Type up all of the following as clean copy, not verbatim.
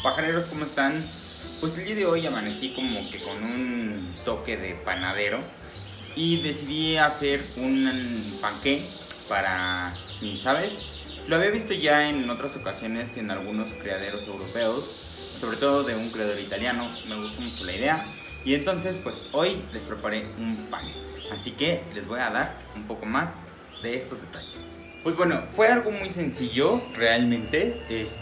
Pajareros, ¿cómo están? Pues el día de hoy amanecí como que con un toque de panadero y decidí hacer un panqué para mis aves. Lo había visto ya en otras ocasiones en algunos criaderos europeos, sobre todo de un criadero italiano. Me gustó mucho la idea y entonces pues hoy les preparé un pan. Así que les voy a dar un poco más de estos detalles. Pues bueno, fue algo muy sencillo realmente.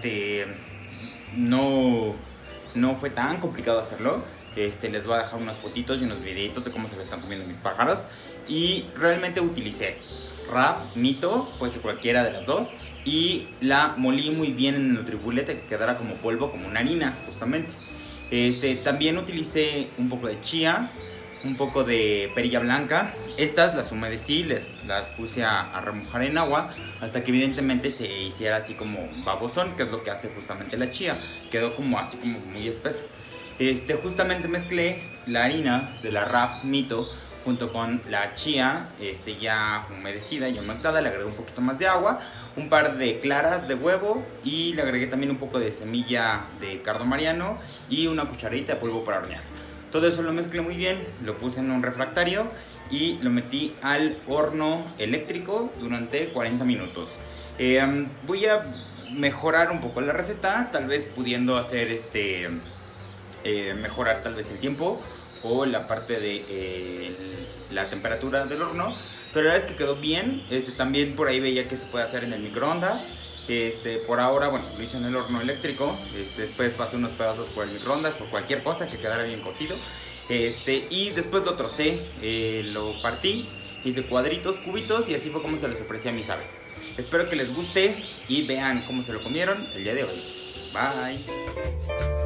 No fue tan complicado hacerlo. Les voy a dejar unas fotitos y unos videitos de cómo se lo están comiendo mis pájaros. Y realmente utilicé Raf, Mito, puede ser cualquiera de las dos. Y la molí muy bien en el Nutribullet, que quedara como polvo, como una harina, justamente. También utilicé un poco de chía, un poco de perilla blanca. Estas las humedecí, las puse a remojar en agua hasta que evidentemente se hiciera así como babosón, que es lo que hace justamente la chía. Quedó como así como muy espeso. Justamente mezclé la harina de la Raf Mito junto con la chía ya humedecida y humectada. Le agregué un poquito más de agua, un par de claras de huevo y le agregué también un poco de semilla de cardo mariano y una cucharadita de polvo para hornear. Todo eso lo mezclé muy bien, lo puse en un refractario y lo metí al horno eléctrico durante 40 minutos. Voy a mejorar un poco la receta, tal vez pudiendo hacer mejorar tal vez el tiempo o la parte de la temperatura del horno, pero la verdad es que quedó bien. También por ahí veía que se puede hacer en el microondas. Por ahora, bueno, lo hice en el horno eléctrico. Después pasé unos pedazos por el microondas, por cualquier cosa que quedara bien cocido. Y después lo trocé, lo partí, hice cuadritos, cubitos y así fue como se les ofrecí a mis aves. Espero que les guste y vean cómo se lo comieron el día de hoy. Bye.